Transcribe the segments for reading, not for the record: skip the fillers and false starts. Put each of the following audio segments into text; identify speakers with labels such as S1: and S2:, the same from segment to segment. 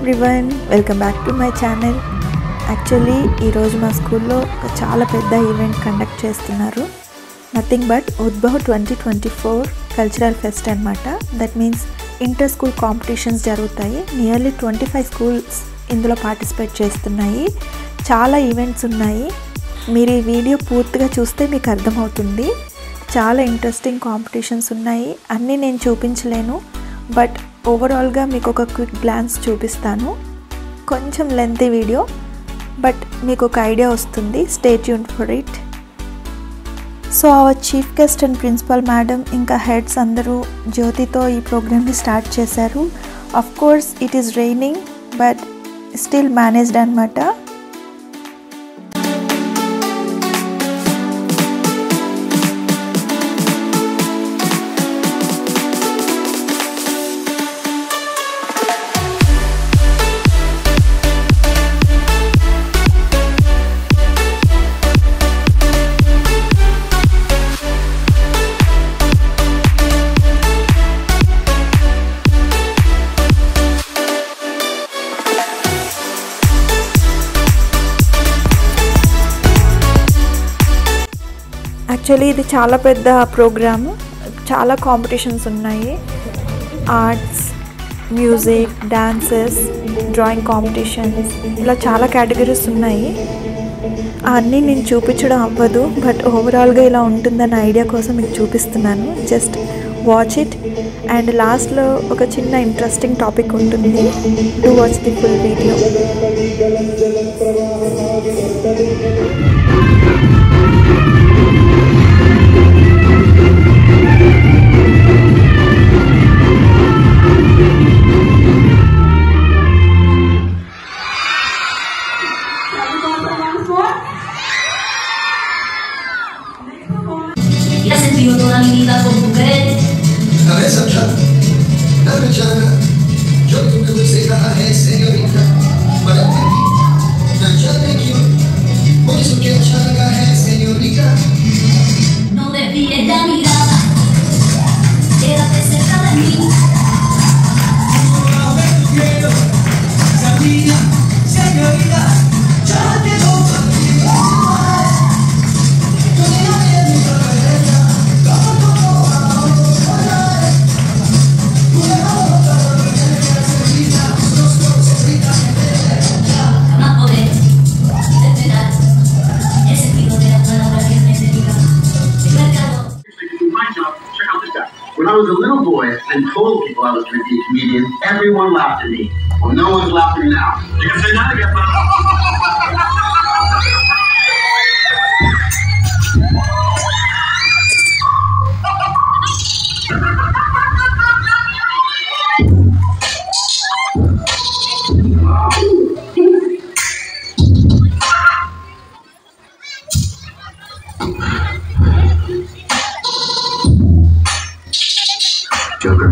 S1: Everyone, welcome back to my channel. Actually ఈరోజు మా స్కూల్లో చాలా పెద్ద ఈవెంట్ కండక్ట్ చేస్తున్నారు. Nothing but Udbhav 2024 cultural fest అనమాట. That means inter school competitions జరుగుతాయి. నియర్లీ 25 స్కూల్స్ ఇందులో పార్టిసిపేట్ చేస్తున్నాయి. చాలా ఈవెంట్స్ ఉన్నాయి. మీరు ఈ వీడియో పూర్తిగా చూస్తే మీకు అర్థమవుతుంది. చాలా ఇంట్రెస్టింగ్ కాంపిటీషన్స్ ఉన్నాయి. అన్నీ నేను చూపించలేను, బట్ ఓవరాల్గా మీకు ఒక క్విక్ గ్లాన్స్ చూపిస్తాను. కొంచెం లెంతీ వీడియో, బట్ మీకు ఒక ఐడియా వస్తుంది. Stay tuned for it. So our chief guest and principal madam ఇంకా హెడ్స్ అందరూ జ్యోతితో ఈ ప్రోగ్రామ్ని స్టార్ట్ చేశారు. Of course it is raining, but still managed అనమాట. యాక్చువల్లీ ఇది చాలా పెద్ద ప్రోగ్రాము. చాలా కాంపిటీషన్స్ ఉన్నాయి. Arts, music, dances, drawing competitions, ఇలా చాలా కేటగిరీస్ ఉన్నాయి. అన్నీ నేను చూపించడం అవ్వదు, బట్ ఓవరాల్గా ఇలా ఉంటుందన్న ఐడియా కోసం మీకు చూపిస్తున్నాను. Just watch it. అండ్ లాస్ట్లో ఒక చిన్న ఇంట్రెస్టింగ్ టాపిక్ ఉంటుంది. To watch the full video.
S2: Y has sentido toda mi vida con mujeres.
S3: A ver, Sandra, dame chana. Yo creo que você está señorita. Para mí, na chana que yo, por eso que chana es señorita.
S2: No desvíes la mirada, quédate cerca de mí.
S3: A ver, quiero, Sabrina, señorita, ya te lo
S4: When I was a little boy and told people I was going to be a comedian, everyone laughed at me. Well, no one's laughing now. You can say that again, Joker.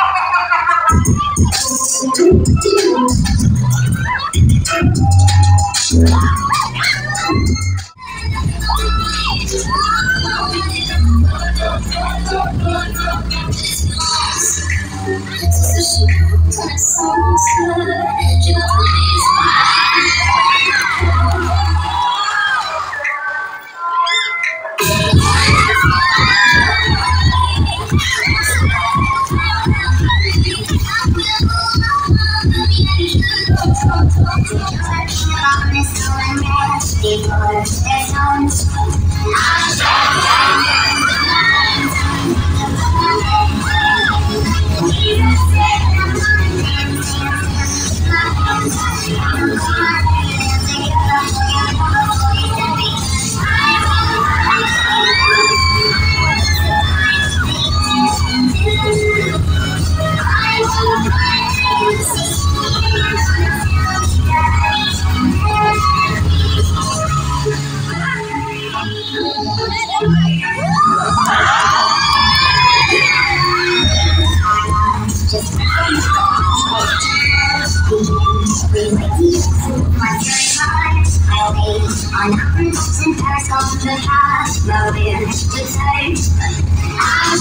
S5: On fruits and parasols to pass, moving to taste. I'm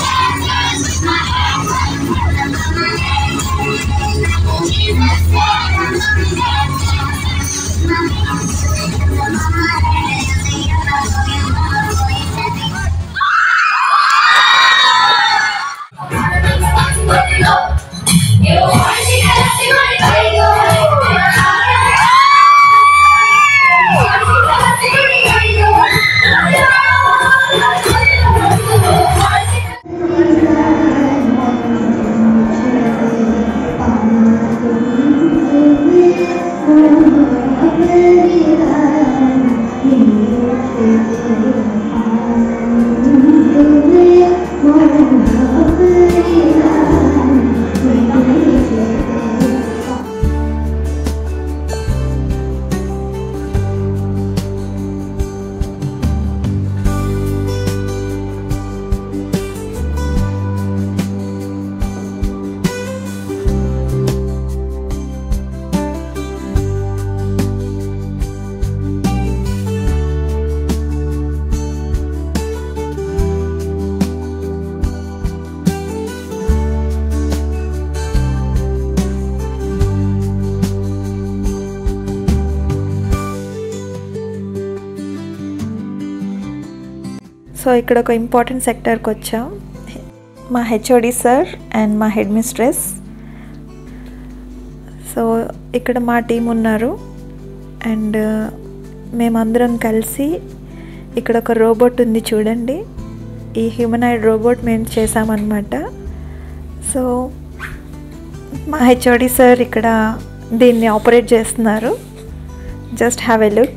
S5: dancing with my hands, Jesus said.
S1: So ఇక్కడ ఒక important సెక్టర్కి వచ్చాం. మా HOD sir and మా head mistress. So ఇక్కడ మా team ఉన్నారు and మేమందరం కలిసి ఇక్కడ ఒక రోబోట్ ఉంది చూడండి. ఈ హ్యూమనాయిడ్ రోబోట్ మేము చేసామన్నమాట. సో మా హెచ్ఓడి సార్ ఇక్కడ దీన్ని ఆపరేట్ చేస్తున్నారు. Just have a look.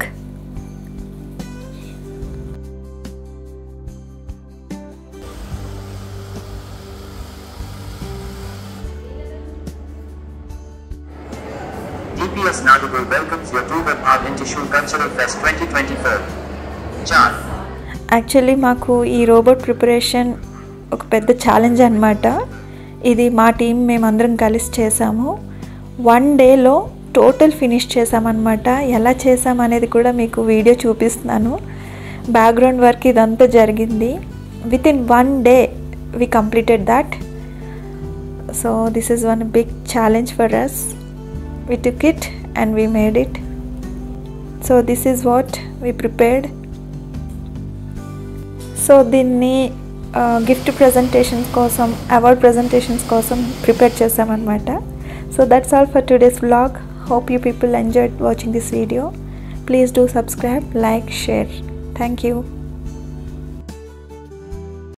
S6: TPS Nagpur welcomes you to the Bhavintishu Cultural Fest 2024. Char.
S1: Actually మాకు ఈ రోబోట్ ప్రిపరేషన్ ఒక పెద్ద ఛాలెంజ్ అన్నమాట. ఇది మా టీం మేమందరం కలిసి చేసాము. 1 డేలో టోటల్ ఫినిష్ చేసామన్నమాట. ఎలా చేసామనేది కూడా మీకు వీడియో చూపిస్తున్నాను. బ్యాక్గ్రౌండ్ వర్క్ ఇదంతా జరిగింది. Within 1 day we completed that. So this is one big challenge for us. We took it and we made it. So this is what we prepared. So దీన్ని gift presentations కోసం, award presentations కోసం prepare చేసామన్నమాట. So that's all for today's vlog. Hope you people enjoyed watching this video. Please do subscribe, like, share. Thank you.